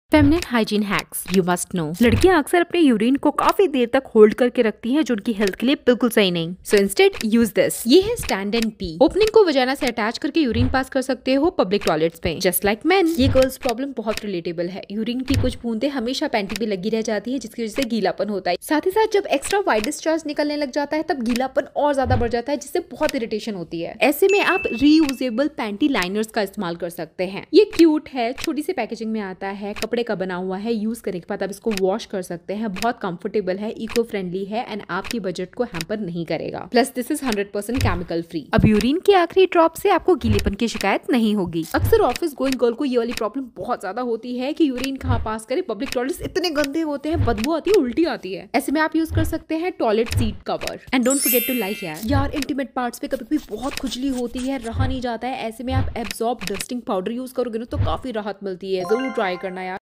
Feminine hygiene hacks you must know. लड़कियां अक्सर अपने यूरिन को काफी देर तक होल्ड करके रखती हैं, जो उनकी हेल्थ के लिए बिल्कुल सही नहीं। So instead use this. ये है स्टैंड एंड पी। ओपनिंग को वजाना से अटैच करके यूरिन पास कर सकते हो पब्लिक टॉयलेट्स में, जस्ट लाइक मेन। ये गर्ल्स प्रॉब्लम बहुत रिलेटेबल है। यूरिन की कुछ बूंदे हमेशा पैंटी पे लगी रह जाती है, जिसकी वजह से गीलापन होता है। साथ ही साथ जब एक्स्ट्रा वाइट डिस्चार्ज निकलने लग जाता है, तब गीलापन और ज्यादा बढ़ जाता है, जिससे बहुत इरिटेशन होती है। ऐसे में आप रीयूजेबल पैंटी लाइनर्स का इस्तेमाल कर सकते हैं। ये क्यूट है, छोटी सी पैकेजिंग में आता है, कपड़े का बना हुआ है। यूज करने के बाद आप इसको वॉश कर सकते हैं। बहुत कंफर्टेबल है, इको फ्रेंडली है एंड आपकी बजट को हैम्पर नहीं करेगा। Plus this is 100% chemical free. अब यूरिन की आखिरी ड्रॉप से आपको गीलेपन की शिकायत नहीं होगी। अक्सर ऑफिस गोइंग गर्ल को ये वाली प्रॉब्लम बहुत ज्यादा होती है कि यूरिन कहाँ पास करे। पब्लिक टॉयलेट्स इतने गंदे होते हैं, बदबू आती है, उल्टी आती है। ऐसे में आप यूज कर सकते हैं toilet seat cover. And don't forget to like यार इंटीमेट पार्ट्स पे कभी भी बहुत खुजली होती है, रहा नहीं जाता है। ऐसे में आप एब्जॉर्ब डस्टिंग पाउडर यूज करोगे ना, तो काफी राहत मिलती है। जरूर ट्राई करना यार।